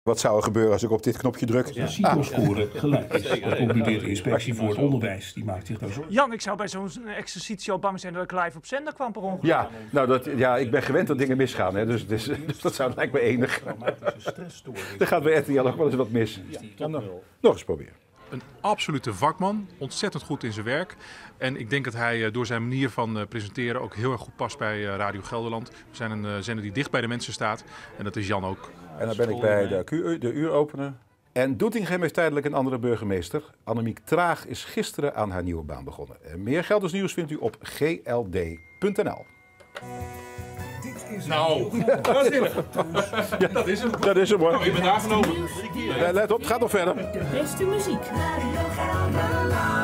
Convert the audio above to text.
Wat zou er gebeuren als ik op dit knopje druk? De CITO-score gelijk is. Dat concludeert de inspectie voor het onderwijs. Die maakt zich daar zorgen. Jan, ik zou bij zo'n exercitie al bang zijn dat ik live op zender kwam per ongeluk. Ja, nou ik ben gewend dat dingen misgaan. Hè, dus dat zou lijkt me enig. Dan gaat bij RTL ook wel eens wat mis. Nog eens proberen. Een absolute vakman, ontzettend goed in zijn werk. En ik denk dat hij door zijn manier van presenteren ook heel erg goed past bij Radio Gelderland. We zijn een zender die dicht bij de mensen staat. En dat is Jan ook. En dan ben ik bij de uuropener. En Doetinchem heeft tijdelijk een andere burgemeester. Annemiek Traag is gisteren aan haar nieuwe baan begonnen. En meer Gelders nieuws vindt u op gld.nl. Nou, dat is hem. Ja, dat is hem hoor. Nou, je bent aangenomen. Let op, het gaat nog verder. De beste muziek. Radio Gelderland.